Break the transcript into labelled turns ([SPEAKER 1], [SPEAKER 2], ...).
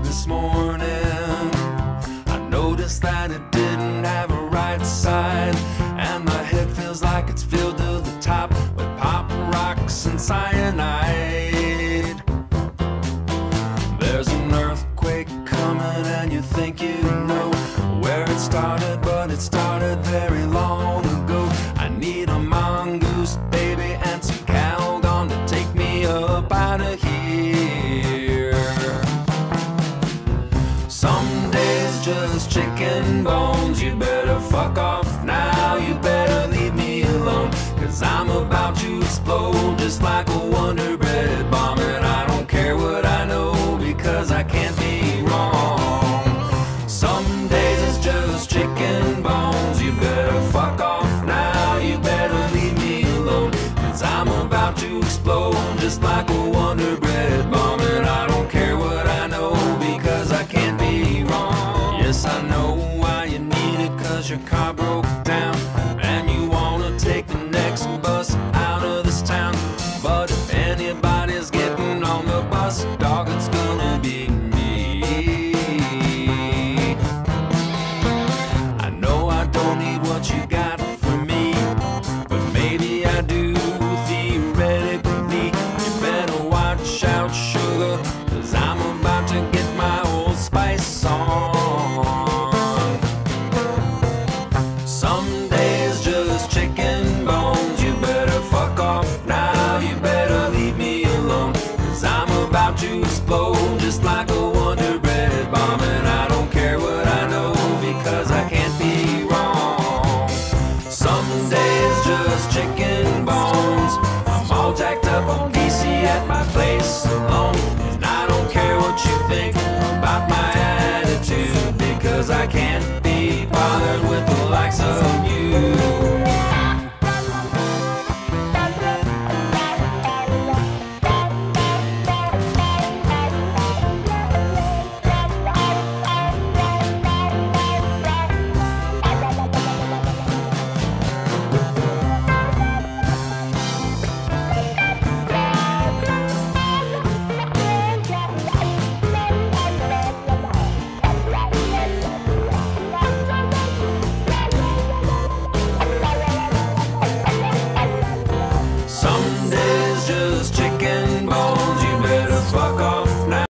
[SPEAKER 1] this morning. I noticed that it didn't have a right side, and my head feels like it's filled to the top with pop rocks and cyanide. There's an earthquake coming and you think you know where it started, but it started very long ago. I need a mongoose baby and some Calgon to take me up out of here. Some days just chicken bones. You better fuck off now, you better leave me alone, 'cause I'm about to explode just like a Wonder Bread bomb. And I don't care what I know, because I can't be wrong. Some days it's just chicken bones. You better fuck off now, you better leave me alone, 'cause I'm about to explode just like a Wonder Bread bomb. And I don't care what I know, because I can't be wrong. Yes, I know why you need it, 'cause your car broke down and you wanna take the next bus out of this town. But if anybody's getting on the bus, dog, it's gonna be me. I know I don't need what you got for me, but maybe I do.